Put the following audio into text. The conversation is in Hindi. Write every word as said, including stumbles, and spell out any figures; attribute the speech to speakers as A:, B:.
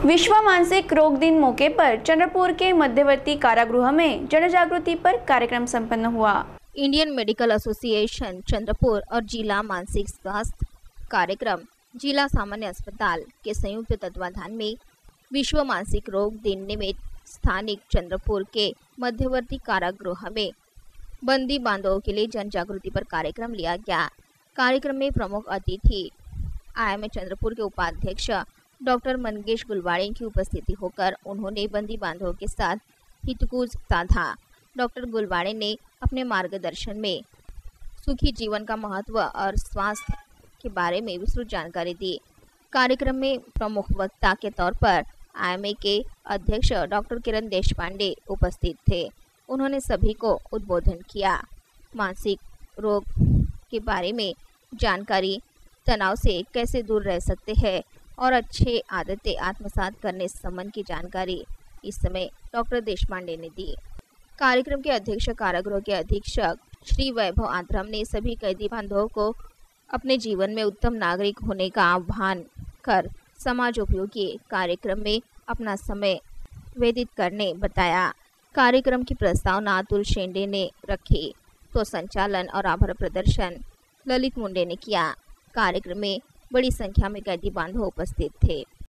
A: विश्व मानसिक रोग दिन मौके पर चंद्रपुर के मध्यवर्ती कारागृह में जन जागृति पर कार्यक्रम संपन्न हुआ।
B: इंडियन मेडिकल एसोसिएशन चंद्रपुर और जिला मानसिक स्वास्थ्य कार्यक्रम जिला सामान्य अस्पताल के संयुक्त तत्वाधान में विश्व मानसिक रोग दिन निमित्त स्थानिक चंद्रपुर के मध्यवर्ती कारागृह में बंदी बांधवों के लिए जन जागृति पर कार्यक्रम लिया गया। कार्यक्रम में प्रमुख अतिथि आई एम ए चंद्रपुर के उपाध्यक्ष डॉक्टर मंगेश गुलवाड़े की उपस्थिति होकर उन्होंने बंदी बांधवों के साथ हितगुज साधा। डॉक्टर गुलवाड़े ने अपने मार्गदर्शन में सुखी जीवन का महत्व और स्वास्थ्य के बारे में विस्तृत जानकारी दी। कार्यक्रम में प्रमुख वक्ता के तौर पर आई एम ए के अध्यक्ष डॉक्टर किरण देशपांडे उपस्थित थे। उन्होंने सभी को उद्बोधन किया। मानसिक रोग के बारे में जानकारी, तनाव से कैसे दूर रह सकते हैं और अच्छे आदतें आत्मसात करने संबंध की जानकारी इस समय डॉक्टर देशपांडे ने दी। कार्यक्रम के अध्यक्ष कारागृह के अधीक्षक श्री वैभव आंतरम ने सभी कैदी बांधवों को अपने जीवन में उत्तम नागरिक होने का आह्वान कर समाज उपयोगी कार्यक्रम में अपना समय व्यतीत करने बताया। कार्यक्रम की प्रस्तावना अतुल शेंडे ने रखी तो संचालन और आभार प्रदर्शन ललित मुंडे ने किया। कार्यक्रम में बड़ी संख्या में कैदी बांधव उपस्थित थे।